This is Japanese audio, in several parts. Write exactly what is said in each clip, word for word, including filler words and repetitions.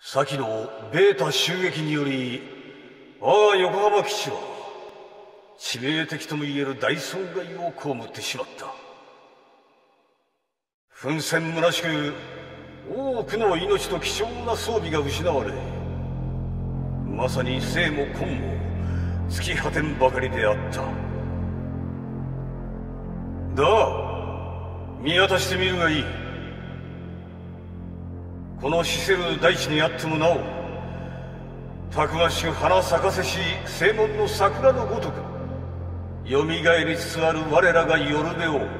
先のベータ襲撃により我が横浜基地は致命的ともいえる大損害を被ってしまった。奮戦むなしく多くの命と貴重な装備が失われ、まさに生も根も尽き果てんばかりであった。だが見渡してみるがいい。この死せる大地にあってもなお、たくましく花咲かせし正門の桜のごとくよみがえりつつある我らが夜べを、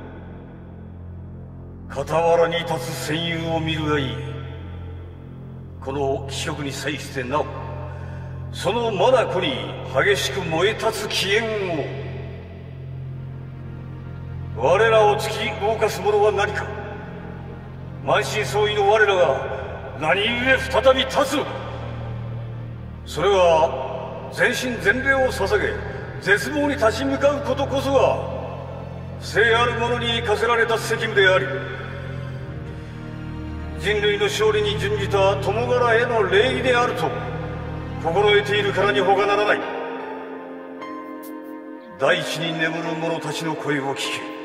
傍らに立つ戦友を見るがいい。この気色に際してなお、その眼に激しく燃え立つ気焰を、我らを突き動かすものは何か。満身創痍の我らが何故再び立つのか。それは全身全霊を捧げ絶望に立ち向かうことこそが生ある者に課せられた責務であり、人類の勝利に準じた友柄への礼儀であると心得ているからに他ならない。大地に眠る者たちの声を聞け。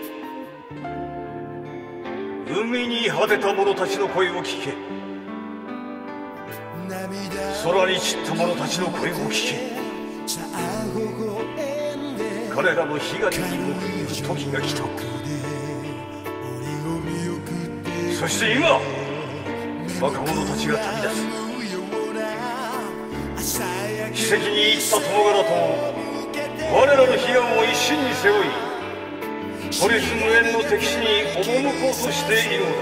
海に果てた者たちの声を聞け。空に散った者たちの声を聞け。彼らの悲願に報いる時が来た。そして今若者たちが旅立つ。奇跡に生った友柄と我らの悲願を一身に背負い、孤立無縁の敵地に赴こうとしているの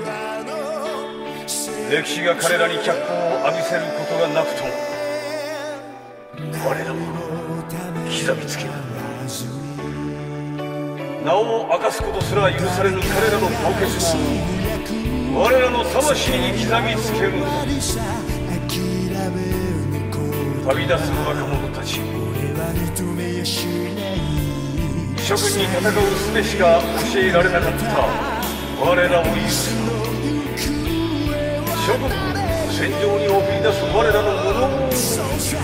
だ。歴史が彼らに脚光を浴びせることがなくとも、我らも刻みつける。名を明かすことすら許されぬ彼らの高潔を我らの魂に刻みつけるのだ。旅立つ若者たち、諸君に戦う術しか教えられなかった我らを許す。諸君戦場に送り出す我らの者を許す。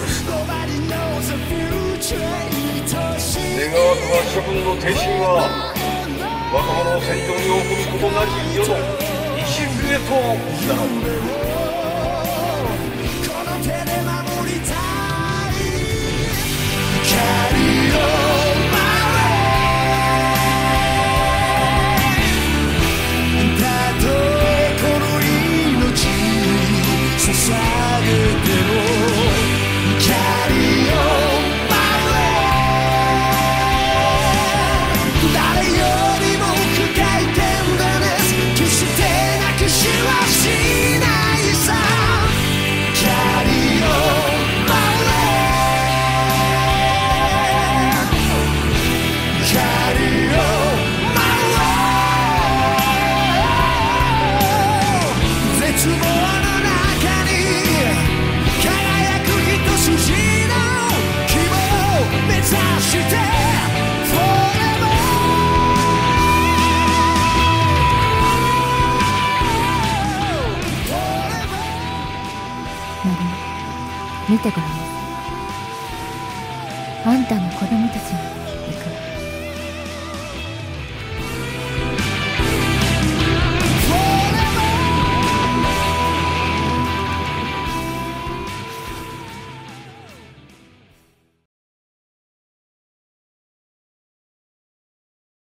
願わくは諸君の挺身は若者を戦場に送ることなき世の礎となる。 見てごらんなさい。あんたの子供たちが